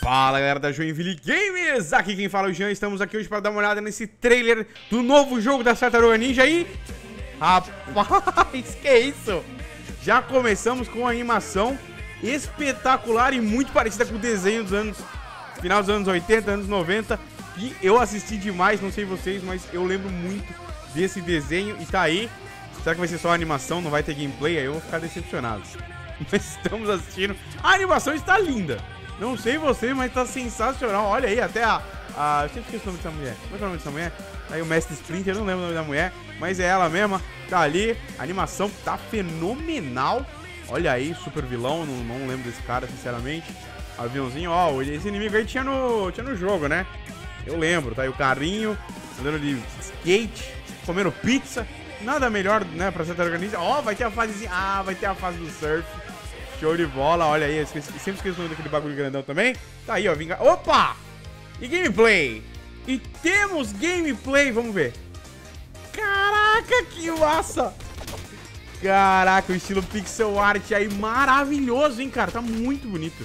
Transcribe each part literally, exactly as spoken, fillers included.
Fala galera da Joinville Games, aqui quem fala é o Jean. Estamos aqui hoje para dar uma olhada nesse trailer do novo jogo da Tartaruga Ninja e... Rapaz, que isso? Já começamos com uma animação espetacular e muito parecida com o desenho dos anos... Final dos anos oitenta, anos noventa. E eu assisti demais, não sei vocês, mas eu lembro muito desse desenho e tá aí. Será que vai ser só animação, não vai ter gameplay? Aí eu vou ficar decepcionado. Mas estamos assistindo. A animação está linda. Não sei você, mas tá sensacional. Olha aí, até a... a... Eu sempre esqueci o nome dessa mulher. Como é que é o nome dessa mulher? Aí o Mestre Splinter, eu não lembro o nome da mulher, mas é ela mesma. Tá ali. A animação tá fenomenal. Olha aí, super vilão. Não, não lembro desse cara, sinceramente. Aviãozinho, ó. Esse inimigo aí tinha no, tinha no jogo, né? Eu lembro, tá aí o carrinho. Andando de skate. Comendo pizza. Nada melhor, né, pra ser organizado. Ó, vai ter a fasezinha. Ah, vai ter a fase do surf. Show de bola, olha aí, eu esqueci, sempre esqueço o nome daquele bagulho grandão também. Tá aí, ó, vinga... Opa! E gameplay! E temos gameplay, vamos ver. Caraca, que massa! Caraca, o estilo pixel art aí maravilhoso, hein, cara? Tá muito bonito.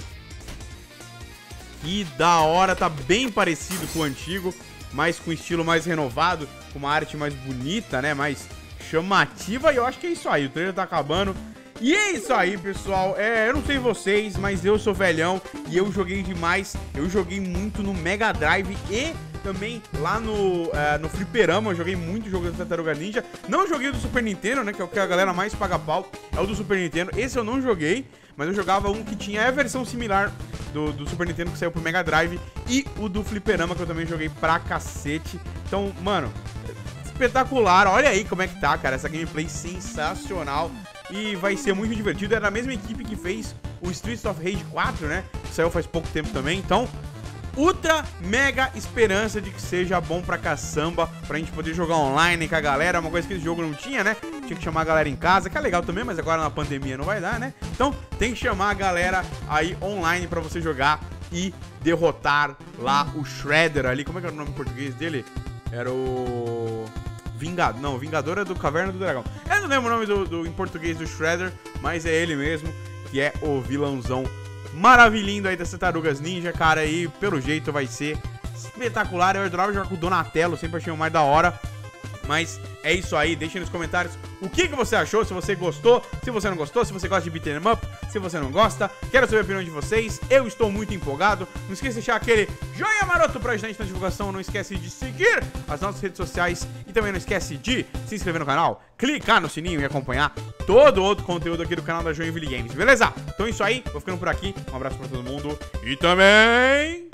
Que da hora, tá bem parecido com o antigo, mas com estilo mais renovado, com uma arte mais bonita, né, mais chamativa. E eu acho que é isso aí, o trailer tá acabando. E é isso aí, pessoal. É, eu não sei vocês, mas eu sou velhão e eu joguei demais. Eu joguei muito no Mega Drive e também lá no, uh, no Fliperama. Eu joguei muito jogo da Tartaruga Ninja. Não joguei do Super Nintendo, né, que é o que a galera mais paga pau. É o do Super Nintendo. Esse eu não joguei, mas eu jogava um que tinha a versão similar do, do Super Nintendo, que saiu pro Mega Drive. E o do Fliperama, que eu também joguei pra cacete. Então, mano, espetacular. Olha aí como é que tá, cara. Essa gameplay sensacional. E vai ser muito divertido. Era a mesma equipe que fez o Streets of Rage quatro, né? Que saiu faz pouco tempo também. Então, ultra mega esperança de que seja bom pra caçamba, pra gente poder jogar online com a galera. Uma coisa que esse jogo não tinha, né? Tinha que chamar a galera em casa, que é legal também, mas agora na pandemia não vai dar, né? Então, tem que chamar a galera aí online pra você jogar e derrotar lá o Shredder ali. Como é que era o nome em português dele? Era o... Vingador, não, Vingador é do Caverna do Dragão. Eu não lembro o nome do, do, em português do Shredder, mas é ele mesmo, que é o vilãozão maravilhindo aí das Tartarugas Ninja, cara. E pelo jeito vai ser espetacular. Eu adorava jogar com o Donatello, sempre achei o mais da hora. Mas é isso aí, deixa nos comentários o que, que você achou, se você gostou, se você não gostou, se você gosta de beat'em up, se você não gosta. Quero saber a opinião de vocês, eu estou muito empolgado. Não esqueça de deixar aquele joinha maroto pra ajudar a gente na divulgação. Não esquece de seguir as nossas redes sociais e também não esquece de se inscrever no canal, clicar no sininho e acompanhar todo outro conteúdo aqui do canal da Joinville Games, beleza? Então é isso aí, vou ficando por aqui, um abraço pra todo mundo e também...